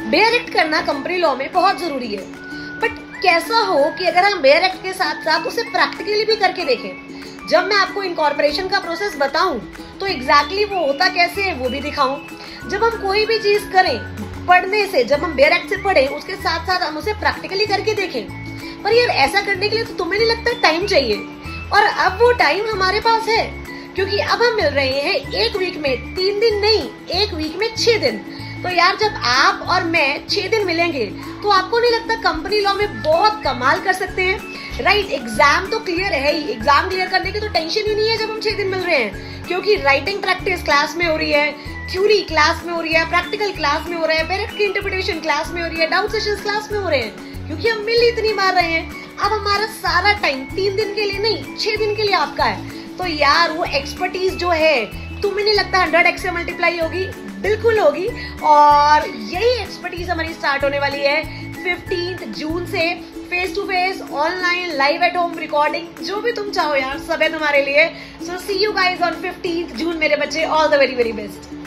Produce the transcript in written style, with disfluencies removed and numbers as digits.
Bear act करना company law में बहुत जरूरी है, बट कैसा हो कि अगर हम बेयर एक्ट के साथ साथ उसे प्रैक्टिकली भी करके देखें। जब मैं आपको इनकॉर्पोरेशन का प्रोसेस बताऊं तो एग्जैक्टली वो होता कैसे है वो भी दिखाऊं। जब हम कोई भी चीज करें पढ़ने से, जब हम बेयर एक्ट से पढ़ें उसके साथ साथ हम उसे प्रैक्टिकली करके देखें। पर यार ऐसा करने के लिए तो तुम्हें नहीं लगता टाइम चाहिए, और अब वो टाइम हमारे पास है, क्योंकि अब हम मिल रहे हैं एक वीक में 3 दिन नहीं, एक वीक में 6 दिन। तो यार जब आप और मैं 6 दिन मिलेंगे तो आपको नहीं लगता कंपनी लॉ में बहुत कमाल कर सकते हैं? राइट, एग्जाम तो क्लियर है ही, एग्जाम क्लियर करने की तो टेंशन ही नहीं है जब हम 6 दिन मिल रहे हैं, क्योंकि राइटिंग प्रैक्टिस क्लास में हो रही है, थ्योरी क्लास में हो रही है, प्रैक्टिकल क्लास में हो रहा है, पेरेंट की इंटरप्रिटेशन क्लास में हो रही है, डाउट सेशंस क्लास में हो रहे हैं, क्योंकि हम मिल इतनी बार रहे हैं। अब हमारा सारा टाइम 3 दिन के लिए नहीं 6 दिन के लिए आपका है। तो यार वो एक्सपर्टीज जो है तुम्हें नहीं लगता 100x से मल्टीप्लाई होगी? बिल्कुल होगी। और यही एक्सपर्टीज हमारी स्टार्ट होने वाली है 15 जून से, face to face, online, live at home recording, जो भी तुम चाहो यार सब है तुम्हारे लिए। So see you guys on 15 जून मेरे बच्चे, all the very very best.